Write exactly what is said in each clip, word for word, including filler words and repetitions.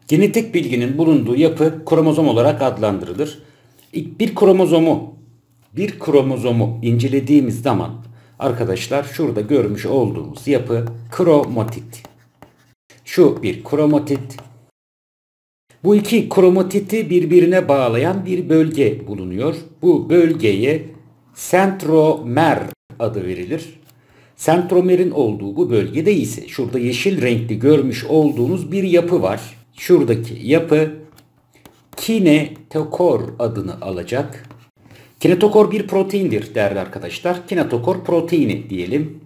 Genetik bilginin bulunduğu yapı kromozom olarak adlandırılır. Bir kromozomu, bir kromozomu incelediğimiz zaman arkadaşlar şurada görmüş olduğumuz yapı kromatit. Şu bir kromatit. Bu iki kromatiti birbirine bağlayan bir bölge bulunuyor. Bu bölgeye sentromer adı verilir. Sentromerin olduğu bu bölgede ise şurada yeşil renkli görmüş olduğunuz bir yapı var. Şuradaki yapı kinetokor adını alacak. Kinetokor bir proteindir değerli arkadaşlar. Kinetokor proteini diyelim.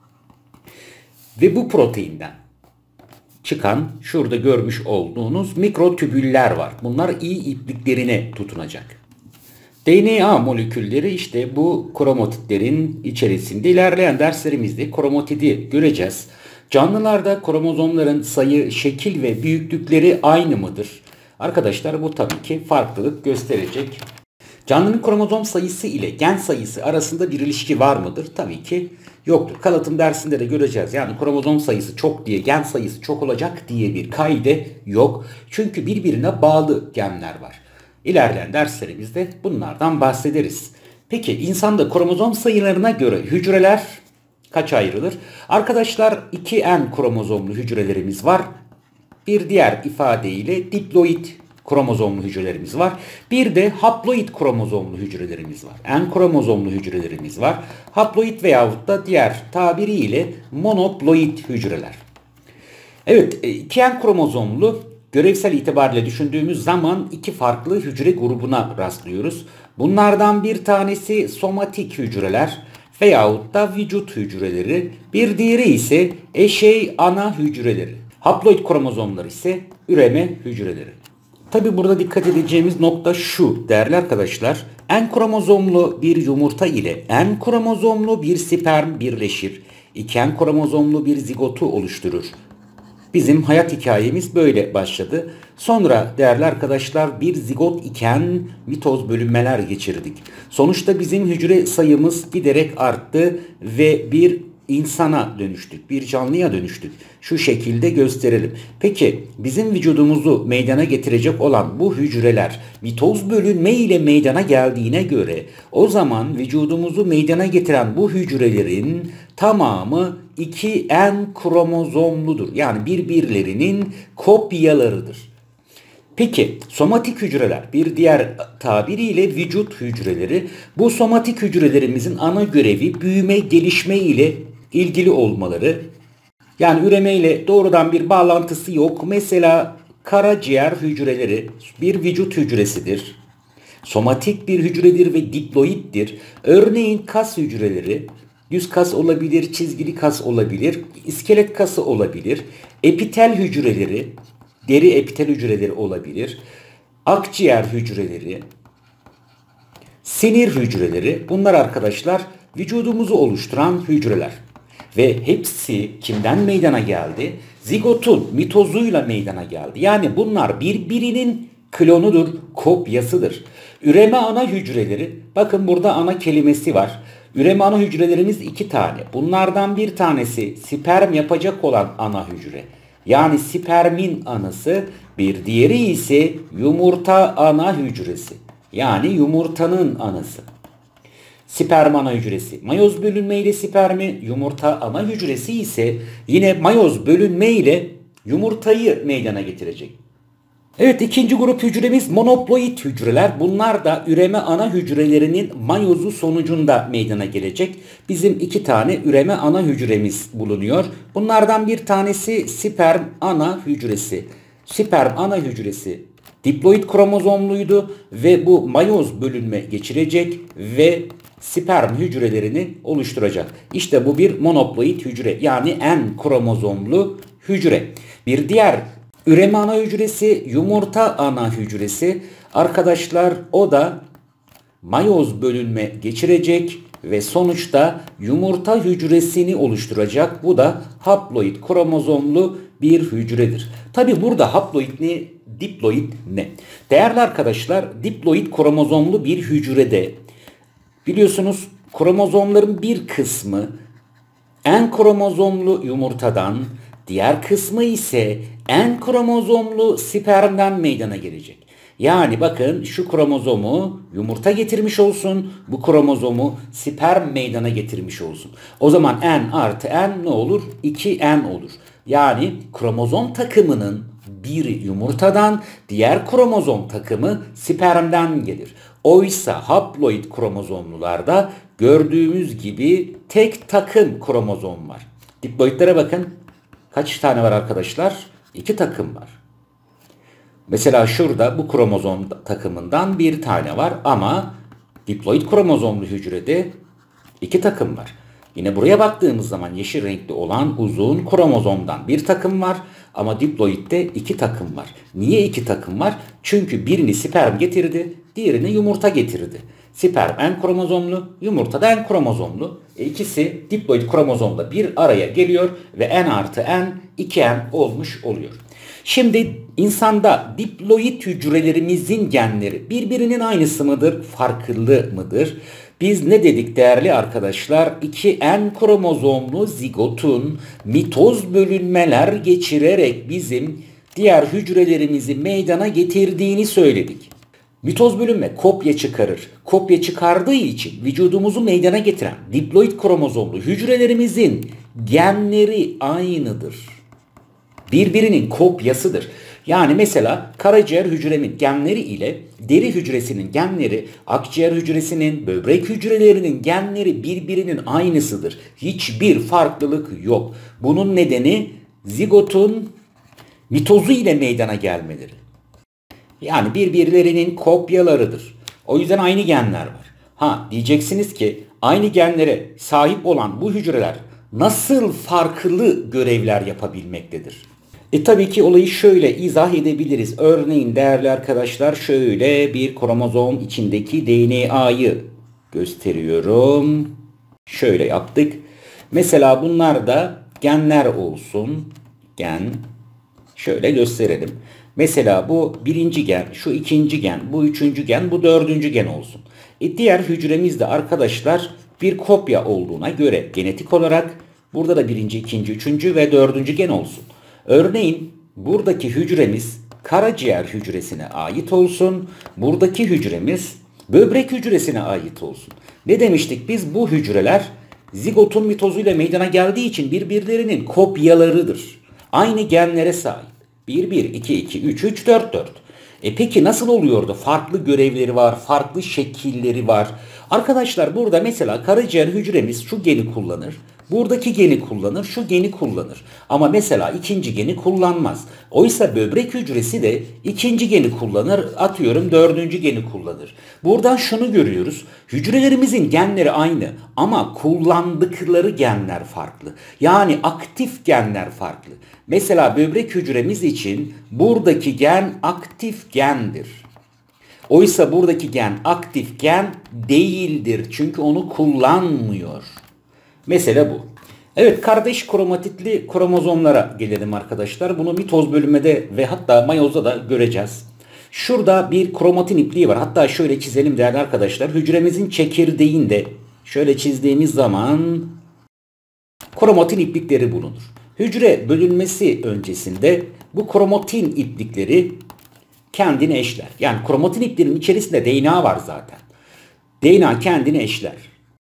Ve bu proteinden çıkan şurada görmüş olduğunuz mikrotübüller var. Bunlar iyi ipliklerine tutunacak. D N A molekülleri işte bu kromatitlerin içerisinde. İlerleyen derslerimizde kromatidi göreceğiz. Canlılarda kromozomların sayı, şekil ve büyüklükleri aynı mıdır? Arkadaşlar bu tabii ki farklılık gösterecek. Canlının kromozom sayısı ile gen sayısı arasında bir ilişki var mıdır? Tabii ki yoktur. Kalıtım dersinde de göreceğiz. Yani kromozom sayısı çok diye gen sayısı çok olacak diye bir kaide yok. Çünkü birbirine bağlı genler var. İlerleyen derslerimizde bunlardan bahsederiz. Peki insanda kromozom sayılarına göre hücreler kaç ayrılır? Arkadaşlar iki N kromozomlu hücrelerimiz var. Bir diğer ifadeyle diploid kromozomlu hücrelerimiz var. Bir de haploid kromozomlu hücrelerimiz var. N kromozomlu hücrelerimiz var. Haploid veyahut da diğer tabiriyle monoploid hücreler. Evet, iki N kromozomlu görevsel itibariyle düşündüğümüz zaman iki farklı hücre grubuna rastlıyoruz. Bunlardan bir tanesi somatik hücreler veyahut da vücut hücreleri. Bir diğeri ise eşey ana hücreleri. Haploid kromozomlar ise üreme hücreleri. Tabi burada dikkat edeceğimiz nokta şu değerli arkadaşlar. N kromozomlu bir yumurta ile N kromozomlu bir sperm birleşir. iki N kromozomlu bir zigotu oluşturur. Bizim hayat hikayemiz böyle başladı. Sonra değerli arkadaşlar bir zigot iken mitoz bölünmeler geçirdik. Sonuçta bizim hücre sayımız giderek arttı ve bir insana dönüştük, bir canlıya dönüştük. Şu şekilde gösterelim. Peki bizim vücudumuzu meydana getirecek olan bu hücreler mitoz bölünme ile meydana geldiğine göre o zaman vücudumuzu meydana getiren bu hücrelerin tamamı iki N kromozomludur. Yani birbirlerinin kopyalarıdır. Peki somatik hücreler bir diğer tabiriyle vücut hücreleri. Bu somatik hücrelerimizin ana görevi büyüme, gelişme ile ilgili olmaları. Yani üreme ile doğrudan bir bağlantısı yok. Mesela karaciğer hücreleri bir vücut hücresidir. Somatik bir hücredir ve diploiddir. Örneğin kas hücreleri yüz kas olabilir, çizgili kas olabilir, iskelet kası olabilir. Epitel hücreleri, deri epitel hücreleri olabilir. Akciğer hücreleri, sinir hücreleri, bunlar arkadaşlar vücudumuzu oluşturan hücreler. Ve hepsi kimden meydana geldi? Zigotun mitozuyla meydana geldi. Yani bunlar birbirinin klonudur, kopyasıdır. Üreme ana hücreleri, bakın burada ana kelimesi var. Üreme ana hücrelerimiz iki tane. Bunlardan bir tanesi sperm yapacak olan ana hücre. Yani spermin anası, bir diğeri ise yumurta ana hücresi. Yani yumurtanın anası. Sperm ana hücresi mayoz bölünme ile spermi, yumurta ana hücresi ise yine mayoz bölünme ile yumurtayı meydana getirecek. Evet, ikinci grup hücremiz monoploid hücreler. Bunlar da üreme ana hücrelerinin mayozu sonucunda meydana gelecek. Bizim iki tane üreme ana hücremiz bulunuyor. Bunlardan bir tanesi sperm ana hücresi. Sperm ana hücresi diploid kromozomluydu ve bu mayoz bölünme geçirecek ve sperm hücrelerini oluşturacak. İşte bu bir monoploid hücre, yani N kromozomlu hücre. Bir diğer üreme ana hücresi yumurta ana hücresi. Arkadaşlar o da mayoz bölünme geçirecek ve sonuçta yumurta hücresini oluşturacak. Bu da haploid kromozomlu bir hücredir. Tabi burada haploid ne, diploid ne? Değerli arkadaşlar, diploid kromozomlu bir hücrede biliyorsunuz kromozomların bir kısmı N kromozomlu yumurtadan, diğer kısmı ise N kromozomlu spermden meydana gelecek. Yani bakın şu kromozomu yumurta getirmiş olsun, bu kromozomu sperm meydana getirmiş olsun. O zaman N artı N ne olur? iki N olur. Yani kromozom takımının biri yumurtadan, diğer kromozom takımı spermden gelir. Oysa haploid kromozomlularda gördüğümüz gibi tek takım kromozom var. Diploidlere bakın. Kaç tane var arkadaşlar? İki takım var. Mesela şurada bu kromozom takımından bir tane var ama diploid kromozomlu hücrede iki takım var. Yine buraya baktığımız zaman yeşil renkli olan uzun kromozomdan bir takım var ama diploidde iki takım var. Niye iki takım var? Çünkü birini sperm getirdi, diğerini yumurta getirdi. Sperm N kromozomlu, yumurta da N kromozomlu. E ikisi diploid kromozomla bir araya geliyor ve N artı N iki N olmuş oluyor. Şimdi insanda diploid hücrelerimizin genleri birbirinin aynısı mıdır, farklı mıdır? Biz ne dedik değerli arkadaşlar? iki N kromozomlu zigotun mitoz bölünmeler geçirerek bizim diğer hücrelerimizi meydana getirdiğini söyledik. Mitoz bölünme kopya çıkarır. Kopya çıkardığı için vücudumuzu meydana getiren diploid kromozomlu hücrelerimizin genleri aynıdır. Birbirinin kopyasıdır. Yani mesela karaciğer hücremin genleri ile deri hücresinin genleri, akciğer hücresinin, böbrek hücrelerinin genleri birbirinin aynısıdır. Hiçbir farklılık yok. Bunun nedeni zigotun mitozu ile meydana gelmeleri. Yani birbirlerinin kopyalarıdır. O yüzden aynı genler var. Ha diyeceksiniz ki aynı genlere sahip olan bu hücreler nasıl farklı görevler yapabilmektedir? E tabii ki olayı şöyle izah edebiliriz. Örneğin değerli arkadaşlar şöyle bir kromozom içindeki D N A'yı gösteriyorum. Şöyle yaptık. Mesela bunlar da genler olsun. Gen. Şöyle gösterelim. Mesela bu birinci gen, şu ikinci gen, bu üçüncü gen, bu dördüncü gen olsun. E diğer hücremizde arkadaşlar bir kopya olduğuna göre genetik olarak burada da birinci, ikinci, üçüncü ve dördüncü gen olsun. Örneğin buradaki hücremiz karaciğer hücresine ait olsun. Buradaki hücremiz böbrek hücresine ait olsun. Ne demiştik biz? Bu hücreler zigotun mitozuyla meydana geldiği için birbirlerinin kopyalarıdır. Aynı genlere sahip. bir, bir, iki, iki, üç, üç, dört, dört. E peki nasıl oluyordu? Farklı görevleri var, farklı şekilleri var. Arkadaşlar burada mesela karaciğer hücremiz şu geni kullanır. Buradaki geni kullanır, şu geni kullanır. Ama mesela ikinci geni kullanmaz. Oysa böbrek hücresi de ikinci geni kullanır, atıyorum dördüncü geni kullanır. Buradan şunu görüyoruz. Hücrelerimizin genleri aynı ama kullandıkları genler farklı. Yani aktif genler farklı. Mesela böbrek hücremiz için buradaki gen aktif gendir. Oysa buradaki gen aktif gen değildir. Çünkü onu kullanmıyor. Mesele bu. Evet, kardeş kromatitli kromozomlara gelelim arkadaşlar. Bunu mitoz bölünmede ve hatta mayozda da göreceğiz. Şurada bir kromatin ipliği var. Hatta şöyle çizelim değerli arkadaşlar. Hücremizin çekirdeğinde şöyle çizdiğimiz zaman kromatin iplikleri bulunur. Hücre bölünmesi öncesinde bu kromatin iplikleri kendini eşler. Yani kromatin iplerinin içerisinde D N A var zaten. D N A kendini eşler.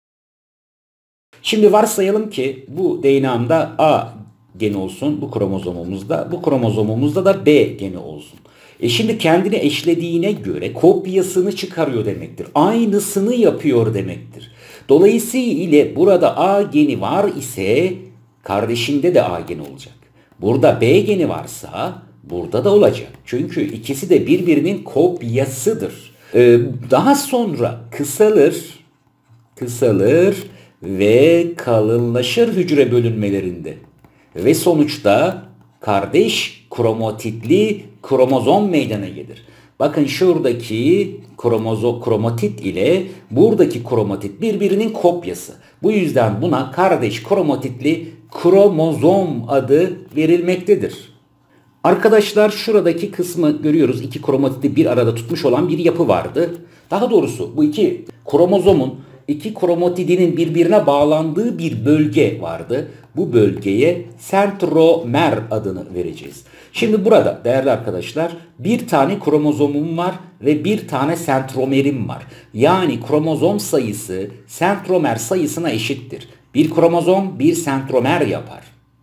Şimdi varsayalım ki bu D N A'mda A geni olsun, bu kromozomumuzda, bu kromozomumuzda da B geni olsun. E şimdi kendini eşlediğine göre kopyasını çıkarıyor demektir. Aynısını yapıyor demektir. Dolayısıyla burada A geni var ise kardeşinde de A geni olacak. Burada B geni varsa burada da olacak. Çünkü ikisi de birbirinin kopyasıdır. Ee, daha sonra kısalır, kısalır ve kalınlaşır hücre bölünmelerinde. Ve sonuçta kardeş kromatitli kromozom meydana gelir. Bakın şuradaki kromozo, kromatit ile buradaki kromatit birbirinin kopyası. Bu yüzden buna kardeş kromatitli kromozom adı verilmektedir. Arkadaşlar şuradaki kısmı görüyoruz. İki kromatiti bir arada tutmuş olan bir yapı vardı. Daha doğrusu bu iki kromozomun iki kromatidinin birbirine bağlandığı bir bölge vardı. Bu bölgeye sentromer adını vereceğiz. Şimdi burada değerli arkadaşlar bir tane kromozomum var ve bir tane sentromerim var. Yani kromozom sayısı sentromer sayısına eşittir. Bir kromozom bir sentromer yapar.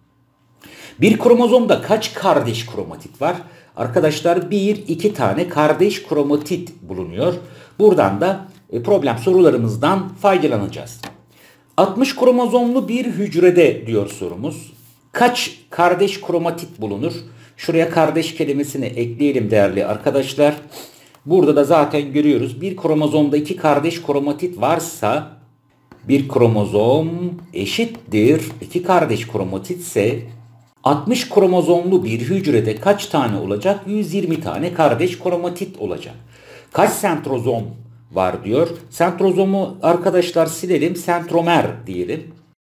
Bir kromozomda kaç kardeş kromatit var? Arkadaşlar bir iki tane kardeş kromatit bulunuyor. Buradan da problem sorularımızdan faydalanacağız. altmış kromozomlu bir hücrede diyor sorumuz. Kaç kardeş kromatit bulunur? Şuraya kardeş kelimesini ekleyelim değerli arkadaşlar. Burada da zaten görüyoruz. Bir kromozomda iki kardeş kromatit varsa bir kromozom eşittir iki kardeş kromatit ise altmış kromozomlu bir hücrede kaç tane olacak? yüz yirmi tane kardeş kromatit olacak. Kaç sentrozom var diyor. Sentrozomu arkadaşlar silelim. Sentromer diyelim.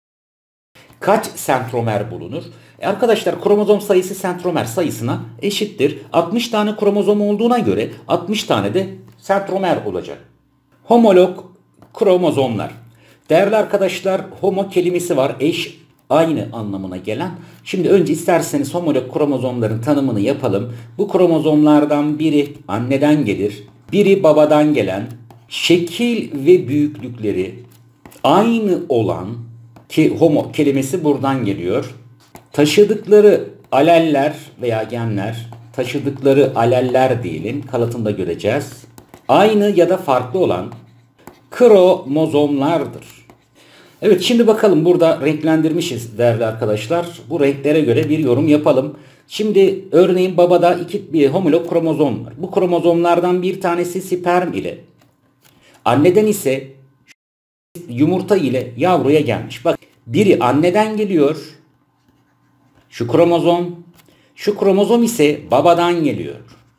Kaç sentromer bulunur? E arkadaşlar kromozom sayısı sentromer sayısına eşittir. altmış tane kromozom olduğuna göre altmış tane de sentromer olacak. Homolog kromozomlar. Değerli arkadaşlar homo kelimesi var. Eş, aynı anlamına gelen. Şimdi önce isterseniz homolog kromozomların tanımını yapalım. Bu kromozomlardan biri anneden gelir. Biri babadan gelen, şekil ve büyüklükleri aynı olan ki homo kelimesi buradan geliyor. Taşıdıkları aleller veya genler, taşıdıkları aleller diyelim, kalıtında göreceğiz. Aynı ya da farklı olan kromozomlardır. Evet şimdi bakalım burada renklendirmişiz değerli arkadaşlar. Bu renklere göre bir yorum yapalım. Şimdi örneğin babada iki bir homolog kromozom var. Bu kromozomlardan bir tanesi sperm ile, anneden ise yumurta ile yavruya gelmiş. Bak biri anneden geliyor. Şu kromozom, şu kromozom ise babadan geliyor.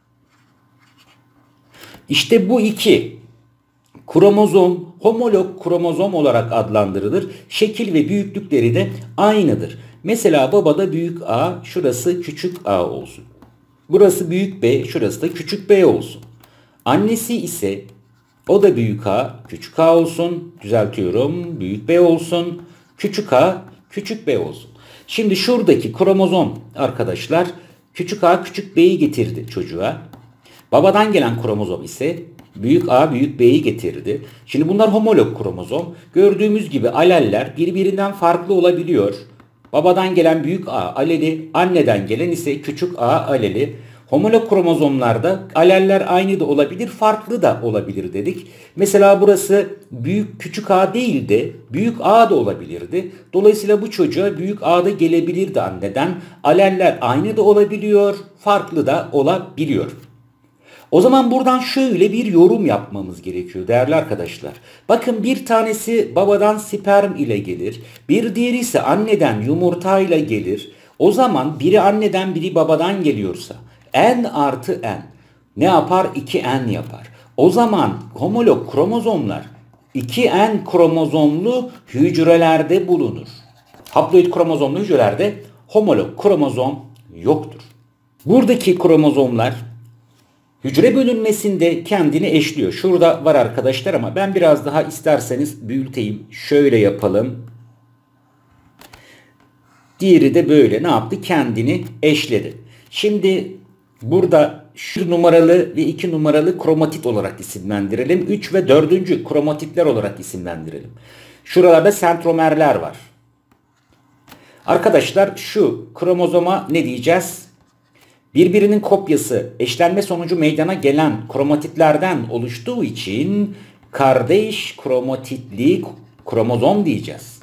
İşte bu iki kromozom homolog kromozom olarak adlandırılır. Şekil ve büyüklükleri de aynıdır. Mesela babada büyük A, şurası küçük A olsun. Burası büyük B, şurası da küçük B olsun. Annesi ise o da büyük A, küçük A olsun. Düzeltiyorum, büyük B olsun. Küçük A, küçük B olsun. Şimdi şuradaki kromozom arkadaşlar küçük A, küçük B'yi getirdi çocuğa. Babadan gelen kromozom ise büyük A, büyük B'yi getirdi. Şimdi bunlar homolog kromozom. Gördüğümüz gibi aleller birbirinden farklı olabiliyor. Babadan gelen büyük A aleli, anneden gelen ise küçük A aleli. Homolog kromozomlarda aleller aynı da olabilir, farklı da olabilir dedik. Mesela burası büyük küçük A değil de büyük A da olabilirdi. Dolayısıyla bu çocuğa büyük A da gelebilirdi anneden. Aleller aynı da olabiliyor, farklı da olabiliyor. O zaman buradan şöyle bir yorum yapmamız gerekiyor değerli arkadaşlar. Bakın bir tanesi babadan sperm ile gelir. Bir diğeri ise anneden yumurta ile gelir. O zaman biri anneden biri babadan geliyorsa N artı N ne yapar? iki N yapar. O zaman homolog kromozomlar iki N kromozomlu hücrelerde bulunur. Haploid kromozomlu hücrelerde homolog kromozom yoktur. Buradaki kromozomlar hücre bölünmesinde kendini eşliyor. Şurada var arkadaşlar ama ben biraz daha isterseniz büyüteyim. Şöyle yapalım. Diğeri de böyle ne yaptı? Kendini eşledi. Şimdi burada şu numaralı ve iki numaralı kromatit olarak isimlendirelim. üç ve dördüncü kromatitler olarak isimlendirelim. Şuralarda sentromerler var. Arkadaşlar şu kromozoma ne diyeceğiz? Birbirinin kopyası eşlenme sonucu meydana gelen kromatitlerden oluştuğu için kardeş kromatitli kromozom diyeceğiz.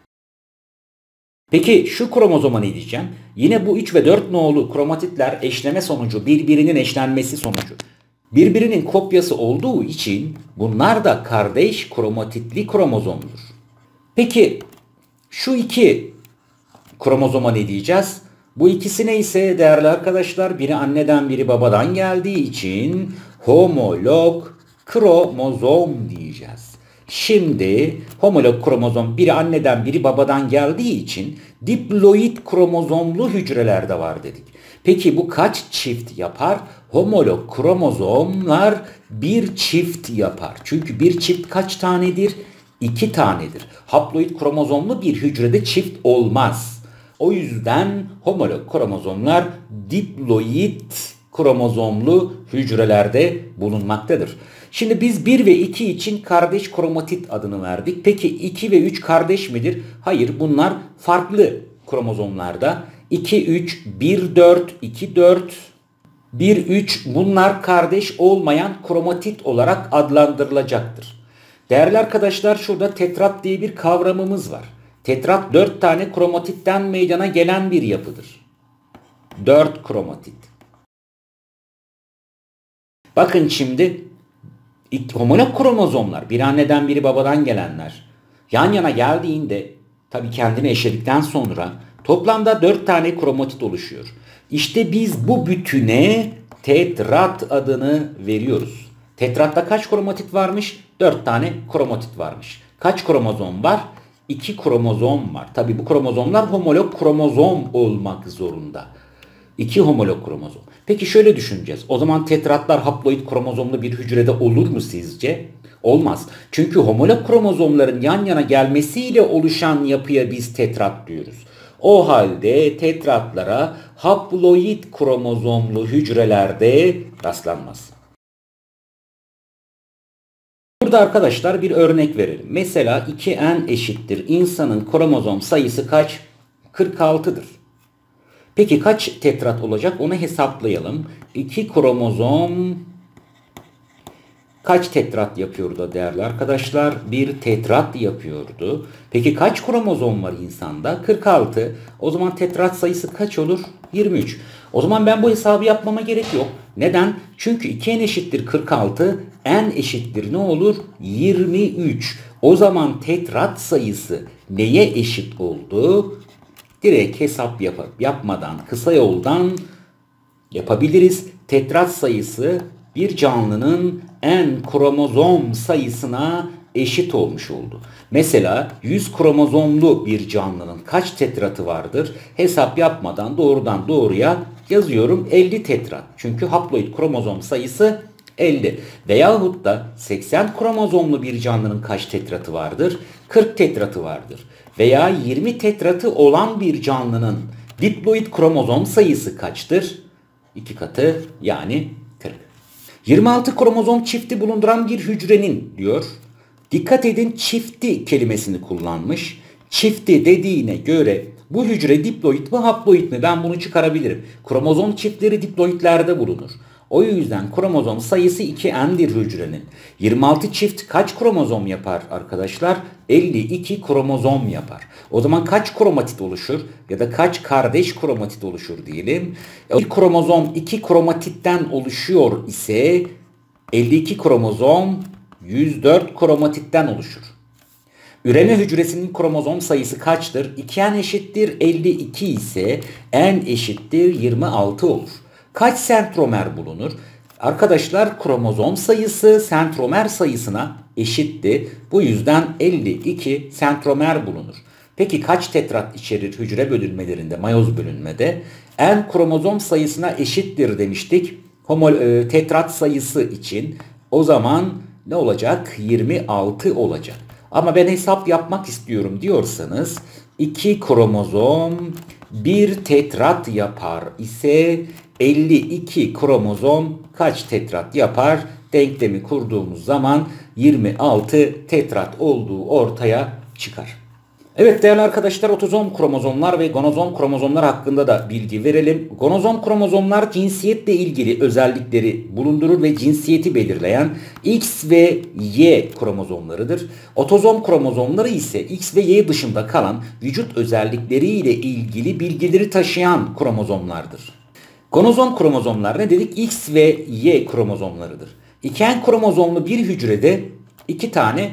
Peki şu kromozoma ne diyeceğim? Yine bu üç ve dört nolu kromatitler eşleme sonucu, birbirinin eşlenmesi sonucu. Birbirinin kopyası olduğu için bunlar da kardeş kromatitli kromozomdur. Peki şu iki kromozoma ne diyeceğiz? Bu ikisi neyse değerli arkadaşlar biri anneden biri babadan geldiği için homolog kromozom diyeceğiz. Şimdi homolog kromozom biri anneden biri babadan geldiği için diploid kromozomlu hücrelerde var dedik. Peki bu kaç çift yapar? Homolog kromozomlar bir çift yapar. Çünkü bir çift kaç tanedir? iki tanedir. Haploid kromozomlu bir hücrede çift olmaz. O yüzden homolog kromozomlar diploid kromozomlu hücrelerde bulunmaktadır. Şimdi biz bir ve iki için kardeş kromatit adını verdik. Peki iki ve üç kardeş midir? Hayır, bunlar farklı kromozomlarda. iki üç, bir dört, iki dört, bir üç bunlar kardeş olmayan kromatit olarak adlandırılacaktır. Değerli arkadaşlar, şurada tetrat diye bir kavramımız var. Tetrat dört tane kromatitten meydana gelen bir yapıdır. dört kromatit. Bakın şimdi homolog kromozomlar, bir anneden biri babadan gelenler yan yana geldiğinde, tabii kendini eşledikten sonra toplamda dört tane kromatit oluşuyor. İşte biz bu bütüne tetrat adını veriyoruz. Tetratta kaç kromatit varmış? dört tane kromatit varmış. Kaç kromozom var? iki kromozom var. Tabii bu kromozomlar homolog kromozom olmak zorunda. iki homolog kromozom. Peki şöyle düşüneceğiz. O zaman tetratlar haploid kromozomlu bir hücrede olur mu sizce? Olmaz. Çünkü homolog kromozomların yan yana gelmesiyle oluşan yapıya biz tetrat diyoruz. O halde tetratlara haploid kromozomlu hücrelerde rastlanmaz. Burada arkadaşlar bir örnek verelim. Mesela iki en eşittir. İnsanın kromozom sayısı kaç? kırk altıdır. Peki kaç tetrat olacak? Onu hesaplayalım. iki kromozom kaç tetrat yapıyordu değerli arkadaşlar? bir tetrat yapıyordu. Peki kaç kromozom var insanda? kırk altı. O zaman tetrat sayısı kaç olur? yirmi üç. O zaman ben bu hesabı yapmama gerek yok. Neden? Çünkü iki n eşittir kırk altı, n eşittir ne olur? yirmi üç. O zaman tetrat sayısı neye eşit oldu? Direkt hesap yapıp yapmadan kısa yoldan yapabiliriz. Tetrat sayısı bir canlının n kromozom sayısına eşit olmuş oldu. Mesela yüz kromozomlu bir canlının kaç tetratı vardır? Hesap yapmadan doğrudan doğruya yazıyorum elli tetrat. Çünkü haploid kromozom sayısı elli. Veyahut da seksen kromozomlu bir canlının kaç tetratı vardır? kırk tetratı vardır. Veya yirmi tetratı olan bir canlının diploid kromozom sayısı kaçtır? iki katı, yani kırk. yirmi altı kromozom çifti bulunduran bir hücrenin diyor. Dikkat edin, çifti kelimesini kullanmış. Çifti dediğine göre bu hücre diploid mi haploid mi? Ben bunu çıkarabilirim. Kromozom çiftleri diploidlerde bulunur. O yüzden kromozom sayısı iki n'dir hücrenin. yirmi altı çift kaç kromozom yapar arkadaşlar? elli iki kromozom yapar. O zaman kaç kromatit oluşur? Ya da kaç kardeş kromatit oluşur diyelim. Bir kromozom iki kromatitten oluşuyor ise elli iki kromozom yüz dört kromatitten oluşur. Üreme hücresinin kromozom sayısı kaçtır? iki n eşittir elli iki ise n eşittir yirmi altı olur. Kaç sentromer bulunur? Arkadaşlar kromozom sayısı sentromer sayısına eşitti. Bu yüzden elli iki sentromer bulunur. Peki kaç tetrat içerir hücre bölünmelerinde, mayoz bölünmede? N kromozom sayısına eşittir demiştik. Homo, e, tetrat sayısı için. O zaman ne olacak? yirmi altı olacak. Ama ben hesap yapmak istiyorum diyorsanız iki kromozom bir tetrat yapar ise elli iki kromozom kaç tetrat yapar? Denklemi kurduğumuz zaman yirmi altı tetrat olduğu ortaya çıkar. Evet değerli arkadaşlar, otozom kromozomlar ve gonozom kromozomlar hakkında da bilgi verelim. Gonozom kromozomlar cinsiyetle ilgili özellikleri bulundurur ve cinsiyeti belirleyen X ve Y kromozomlarıdır. Otozom kromozomları ise X ve Y dışında kalan vücut özellikleriyle ilgili bilgileri taşıyan kromozomlardır. Gonozom kromozomlar ne dedik? X ve Y kromozomlarıdır. iki n kromozomlu bir hücrede iki tane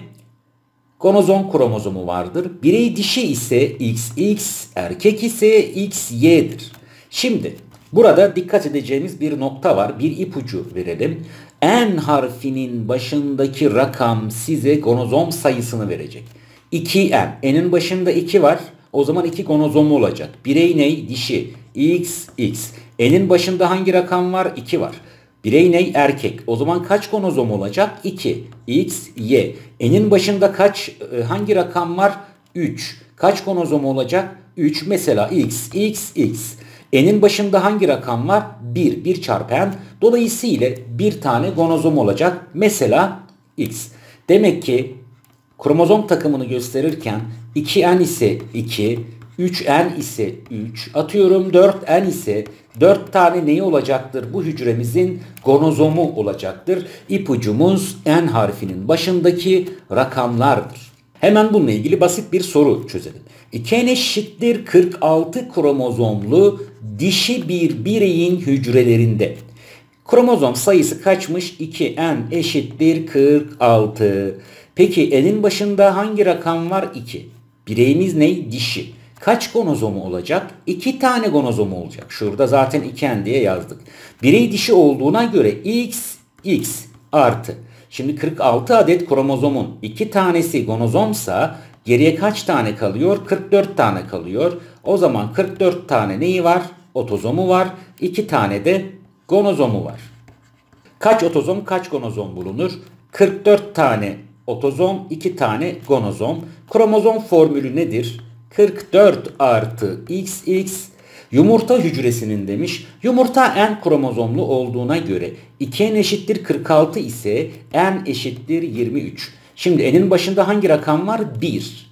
gonozom kromozomu vardır. Birey dişi ise X X, erkek ise X Y'dir. Şimdi burada dikkat edeceğimiz bir nokta var. Bir ipucu verelim. N harfinin başındaki rakam size gonozom sayısını verecek. iki n. N'in başında iki var. O zaman iki gonozomu olacak. Birey ne? Dişi. X X. N'in başında hangi rakam var? iki var. Birey ney? Erkek. O zaman kaç kromozom olacak? iki. X, Y. N'in başında kaç, hangi rakam var? üç. Kaç kromozom olacak? üç. Mesela X, X, X. N'in başında hangi rakam var? bir. bir çarpı N. Dolayısıyla bir tane kromozom olacak. Mesela X. Demek ki kromozom takımını gösterirken iki N ise iki, üç N ise üç, atıyorum dört N ise dört tane neyi olacaktır? Bu hücremizin gonozomu olacaktır. İpucumuz N harfinin başındaki rakamlardır. Hemen bununla ilgili basit bir soru çözelim. iki N eşittir kırk altı kromozomlu dişi bir bireyin hücrelerinde kromozom sayısı kaçmış? iki N eşittir kırk altı. Peki N'in başında hangi rakam var? iki. Bireyimiz ne? Dişi. Kaç gonozomu olacak? iki tane gonozomu olacak. Şurada zaten iki N diye yazdık. Birey dişi olduğuna göre X, X artı. Şimdi kırk altı adet kromozomun iki tanesi gonozomsa geriye kaç tane kalıyor? kırk dört tane kalıyor. O zaman kırk dört tane neyi var? Otozomu var. iki tane de gonozomu var. Kaç otozom, kaç gonozom bulunur? kırk dört tane otozom, iki tane gonozom. Kromozom formülü nedir? kırk dört artı X X. Yumurta hücresinin demiş. Yumurta N kromozomlu olduğuna göre iki N eşittir kırk altı ise N eşittir yirmi üç. Şimdi N'in başında hangi rakam var? bir.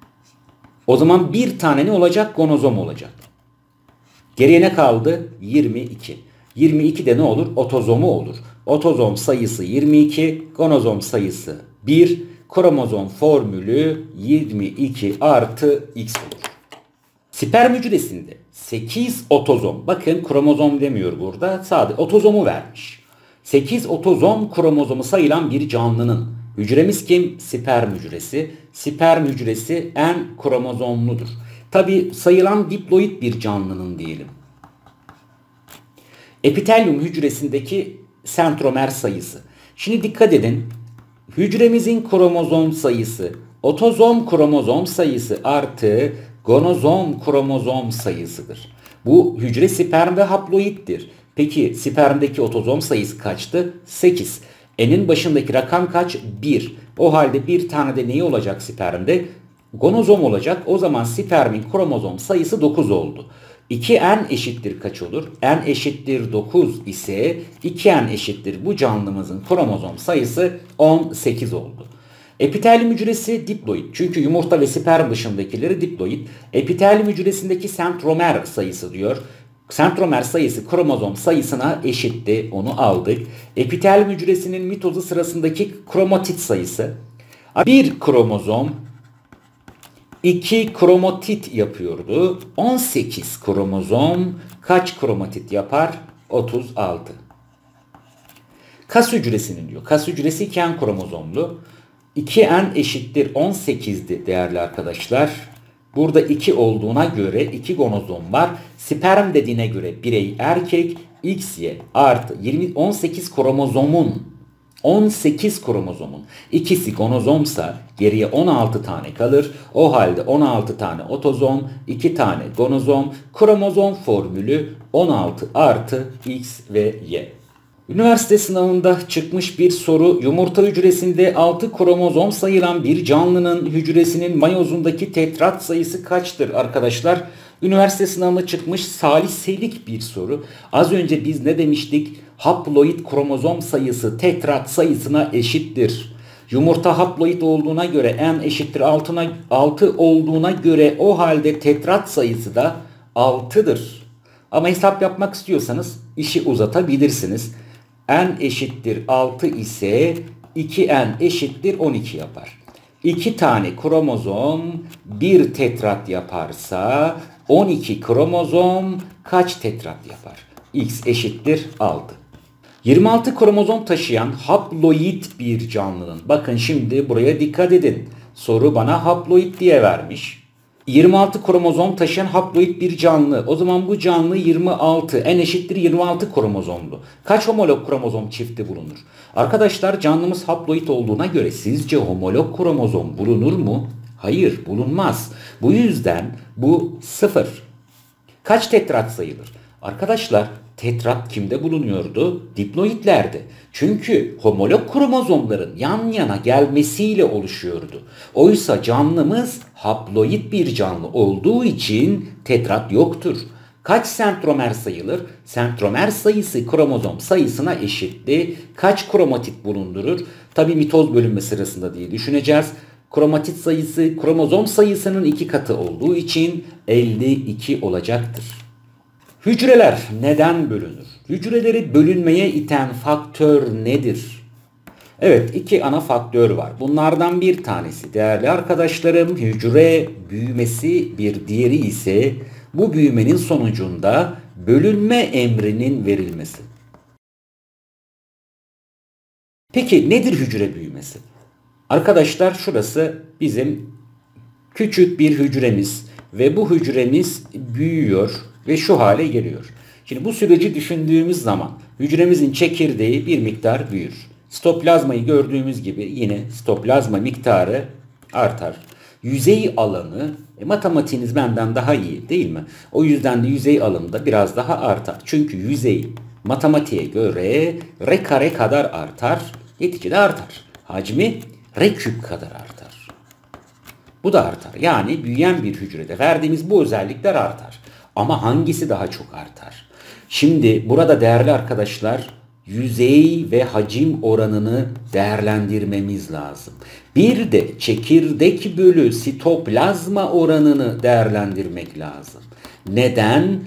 O zaman bir tane ne olacak? Gonozom olacak. Geriye ne kaldı? yirmi iki. yirmi iki de ne olur? Otozomu olur. Otozom sayısı yirmi iki, gonozom sayısı bir. Kromozom formülü yirmi iki artı X olur. Sperm hücresinde sekiz otozom, bakın kromozom demiyor burada, sadece otozomu vermiş. sekiz otozom kromozomu sayılan bir canlının, hücremiz kim? Sperm hücresi. Sperm hücresi N kromozomludur. Tabi sayılan diploid bir canlının diyelim. Epitelyum hücresindeki sentromer sayısı. Şimdi dikkat edin. Hücremizin kromozom sayısı, otozom kromozom sayısı artı gonozom kromozom sayısıdır. Bu hücre sperm ve haploiddir. Peki spermdeki otozom sayısı kaçtı? sekiz. N'in başındaki rakam kaç? bir. O halde bir tane de neyi olacak spermde? Gonozom olacak. O zaman spermin kromozom sayısı dokuz oldu. iki N eşittir kaç olur? N eşittir dokuz ise iki N eşittir bu canlımızın kromozom sayısı on sekiz oldu. Epitelyum hücresi diploid. Çünkü yumurta ve sperm dışındakileri diploid. Epitelyum hücresindeki sentromer sayısı diyor. Sentromer sayısı kromozom sayısına eşitti. Onu aldık. Epitelyum hücresinin mitozu sırasındaki kromatit sayısı. Bir kromozom iki kromatit yapıyordu. on sekiz kromozom kaç kromatit yapar? otuz altı. Kas hücresinin diyor. Kas hücresi iki N kromozomlu. iki N eşittir on sekizdi değerli arkadaşlar. Burada iki olduğuna göre iki gonozom var. Sperm dediğine göre birey erkek, X Y artı yirmi, on sekiz kromozomun on sekiz kromozomun ikisi gonozomsa geriye on altı tane kalır. O halde on altı tane otozom, iki tane gonozom, kromozom formülü on altı artı X ve Y. Üniversite sınavında çıkmış bir soru, yumurta hücresinde altı kromozom sayılan bir canlının hücresinin mayozundaki tetrat sayısı kaçtır arkadaşlar? Üniversite sınavında çıkmış saliselik bir soru. Az önce biz ne demiştik? Haploid kromozom sayısı tetrat sayısına eşittir. Yumurta haploid olduğuna göre N eşittir altına, altı olduğuna göre o halde tetrat sayısı da altıdır. Ama hesap yapmak istiyorsanız işi uzatabilirsiniz. N eşittir altı ise iki N eşittir on iki yapar. iki tane kromozom bir tetrat yaparsa on iki kromozom kaç tetrat yapar? X eşittir altı. yirmi altı kromozom taşıyan haploid bir canlının, bakın şimdi buraya dikkat edin. Soru bana haploid diye vermiş. yirmi altı kromozom taşıyan haploid bir canlı. O zaman bu canlı yirmi altı. N eşittir yirmi altı kromozomlu. Kaç homolog kromozom çifti bulunur? Arkadaşlar canlımız haploid olduğuna göre sizce homolog kromozom bulunur mu? Hayır, bulunmaz. Bu yüzden bu sıfır. Kaç tetrat sayılır? Arkadaşlar tetrat kimde bulunuyordu? Diploitlerde. Çünkü homolog kromozomların yan yana gelmesiyle oluşuyordu. Oysa canlımız haploid bir canlı olduğu için tetrat yoktur. Kaç sentromer sayılır? Sentromer sayısı kromozom sayısına eşitti. Kaç kromatit bulundurur? Tabi mitoz bölünme sırasında diye düşüneceğiz. Kromatit sayısı kromozom sayısının iki katı olduğu için elli iki olacaktır. Hücreler neden bölünür? Hücreleri bölünmeye iten faktör nedir? Evet, iki ana faktör var. Bunlardan bir tanesi değerli arkadaşlarım hücre büyümesi, bir diğeri ise bu büyümenin sonucunda bölünme emrinin verilmesi. Peki nedir hücre büyümesi? Arkadaşlar şurası bizim küçük bir hücremiz ve bu hücremiz büyüyor ve şu hale geliyor. Şimdi bu süreci düşündüğümüz zaman hücremizin çekirdeği bir miktar büyür. Sitoplazmayı gördüğümüz gibi yine sitoplazma miktarı artar. Yüzey alanı, e, matematiğiniz benden daha iyi değil mi? O yüzden de yüzey alanı da biraz daha artar. Çünkü yüzey matematiğe göre r kare kadar artar, neticede artar. Hacmi r küp kadar artar. Bu da artar. Yani büyüyen bir hücrede verdiğimiz bu özellikler artar. Ama hangisi daha çok artar? Şimdi burada değerli arkadaşlar yüzey ve hacim oranını değerlendirmemiz lazım. Bir de çekirdek bölü sitoplazma oranını değerlendirmek lazım. Neden?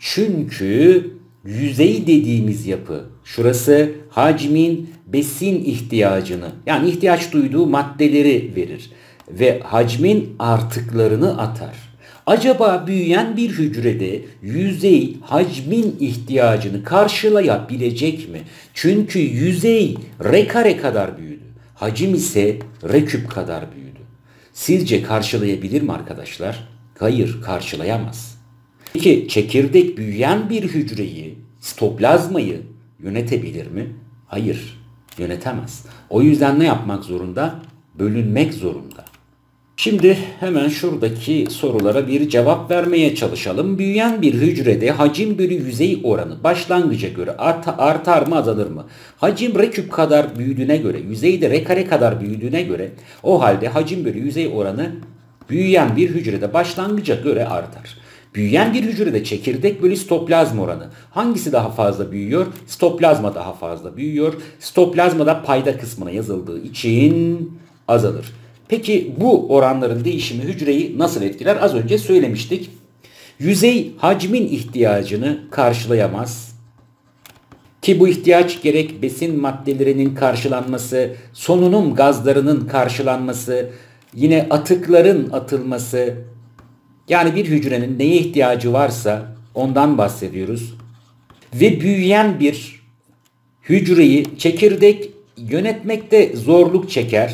Çünkü yüzey dediğimiz yapı, şurası hacmin besin ihtiyacını, yani ihtiyaç duyduğu maddeleri verir ve hacmin artıklarını atar. Acaba büyüyen bir hücrede yüzey hacmin ihtiyacını karşılayabilecek mi? Çünkü yüzey r kare kadar büyüdü. Hacim ise r küp kadar büyüdü. Sizce karşılayabilir mi arkadaşlar? Hayır, karşılayamaz. Peki çekirdek büyüyen bir hücreyi, sitoplazmayı yönetebilir mi? Hayır, yönetemez. O yüzden ne yapmak zorunda? Bölünmek zorunda. Şimdi hemen şuradaki sorulara bir cevap vermeye çalışalım. Büyüyen bir hücrede hacim bölü yüzey oranı başlangıca göre art artar mı azalır mı? Hacim r küp kadar büyüdüğüne göre, yüzey de r kare kadar büyüdüğüne göre o halde hacim bölü yüzey oranı büyüyen bir hücrede başlangıca göre artar. Büyüyen bir hücrede çekirdek bölü sitoplazma oranı hangisi daha fazla büyüyor? Sitoplazma daha fazla büyüyor. Sitoplazmada payda kısmına yazıldığı için azalır. Peki bu oranların değişimi hücreyi nasıl etkiler? Az önce söylemiştik. Yüzey hacmin ihtiyacını karşılayamaz. Ki bu ihtiyaç gerek besin maddelerinin karşılanması, solunum gazlarının karşılanması, yine atıkların atılması, yani bir hücrenin neye ihtiyacı varsa ondan bahsediyoruz. Ve büyüyen bir hücreyi çekirdek yönetmekte zorluk çeker.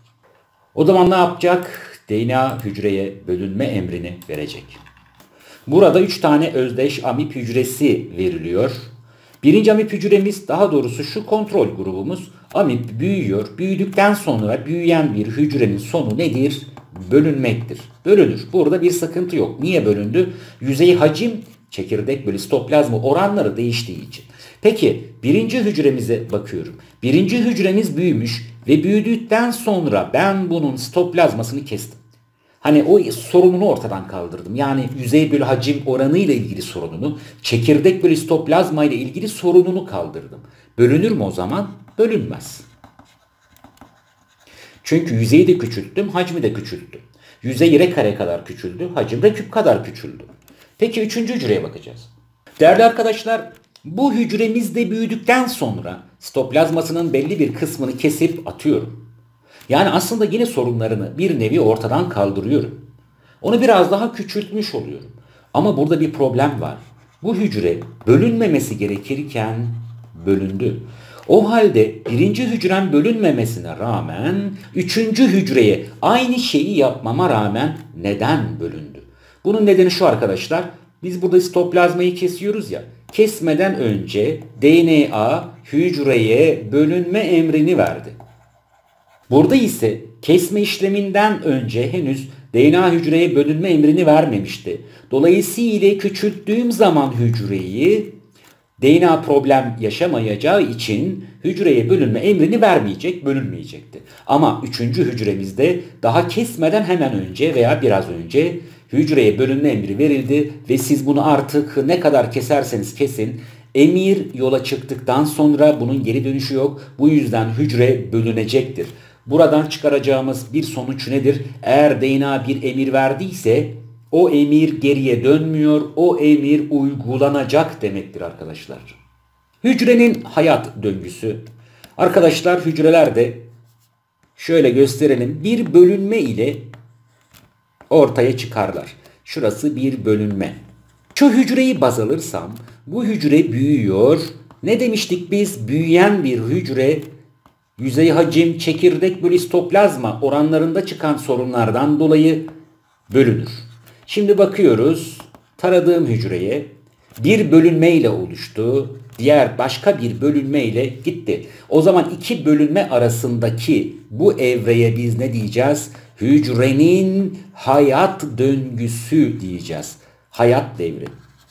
O zaman ne yapacak? D N A hücreye bölünme emrini verecek. Burada üç tane özdeş amip hücresi veriliyor. Birinci amip hücremiz, daha doğrusu şu kontrol grubumuz, amip büyüyor. Büyüdükten sonra büyüyen bir hücrenin sonu nedir? Bölünmektir. Bölünür. Burada bir sıkıntı yok. Niye bölündü? Yüzey hacim, çekirdek bölü sitoplazma oranları değiştiği için. Peki birinci hücremize bakıyorum. Birinci hücremiz büyümüş ve büyüdükten sonra ben bunun sitoplazmasını kestim. Hani o sorununu ortadan kaldırdım. Yani yüzey bölü hacim oranı ile ilgili sorununu, çekirdek bölü sitoplazma ile ilgili sorununu kaldırdım. Bölünür mü o zaman? Bölünmez. Çünkü yüzeyi de küçülttüm, hacmi de küçülttüm. Yüzey r kare kadar küçüldü, hacim r küp kadar küçüldü. Peki üçüncü hücreye bakacağız. Değerli arkadaşlar, bu hücremiz de büyüdükten sonra sitoplazmasının belli bir kısmını kesip atıyorum. Yani aslında yine sorunlarını bir nevi ortadan kaldırıyorum. Onu biraz daha küçültmüş oluyorum. Ama burada bir problem var. Bu hücre bölünmemesi gerekirken bölündü. O halde birinci hücrem bölünmemesine rağmen üçüncü hücreye aynı şeyi yapmama rağmen neden bölündü? Bunun nedeni şu arkadaşlar. Biz burada sitoplazmayı kesiyoruz ya. Kesmeden önce D N A hücreye bölünme emrini verdi. Burada ise kesme işleminden önce henüz D N A hücreye bölünme emrini vermemişti. Dolayısıyla küçülttüğüm zaman hücreyi D N A problem yaşamayacağı için hücreye bölünme emrini vermeyecek, bölünmeyecekti. Ama üçüncü hücremizde daha kesmeden hemen önce veya biraz önce hücreye bölünme emri verildi ve siz bunu artık ne kadar keserseniz kesin emir yola çıktıktan sonra bunun geri dönüşü yok. Bu yüzden hücre bölünecektir. Buradan çıkaracağımız bir sonuç nedir? Eğer D N A bir emir verdiyse o emir geriye dönmüyor, o emir uygulanacak demektir arkadaşlar. Hücrenin hayat döngüsü. Arkadaşlar hücrelerde şöyle gösterelim. Bir bölünme ile ortaya çıkarlar. Şurası bir bölünme. Şu hücreyi baz alırsam bu hücre büyüyor. Ne demiştik biz? Büyüyen bir hücre yüzey hacim, çekirdek bölü sitoplazma oranlarında çıkan sorunlardan dolayı bölünür. Şimdi bakıyoruz taradığım hücreye bir bölünme ile oluştu. Diğer başka bir bölünme ile gitti. O zaman iki bölünme arasındaki bu evreye biz ne diyeceğiz? Hücrenin hayat döngüsü diyeceğiz. Hayat devri.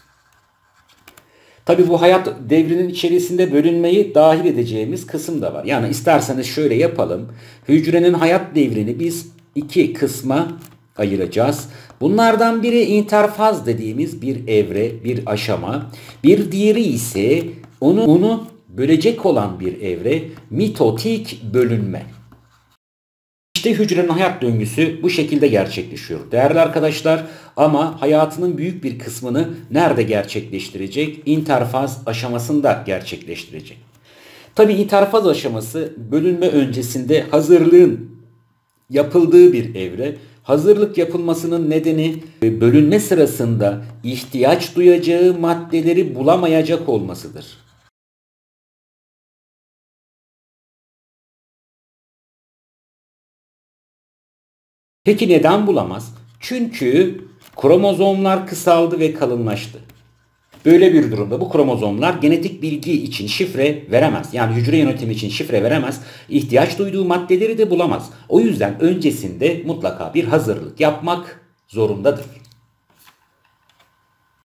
Tabi bu hayat devrinin içerisinde bölünmeyi dahil edeceğimiz kısım da var. Yani isterseniz şöyle yapalım. Hücrenin hayat devrini biz iki kısma ayıracağız. Bunlardan biri interfaz dediğimiz bir evre, bir aşama. Bir diğeri ise onu, onu bölecek olan bir evre, mitotik bölünme. İşte hücrenin hayat döngüsü bu şekilde gerçekleşiyor değerli arkadaşlar. Ama hayatının büyük bir kısmını nerede gerçekleştirecek? İnterfaz aşamasında gerçekleştirecek. Tabi interfaz aşaması bölünme öncesinde hazırlığın yapıldığı bir evre. Hazırlık yapılmasının nedeni bölünme sırasında ihtiyaç duyacağı maddeleri bulamayacak olmasıdır. Peki neden bulamaz? Çünkü kromozomlar kısaldı ve kalınlaştı. Böyle bir durumda bu kromozomlar genetik bilgi için şifre veremez. Yani hücre yönetimi için şifre veremez. İhtiyaç duyduğu maddeleri de bulamaz. O yüzden öncesinde mutlaka bir hazırlık yapmak zorundadır.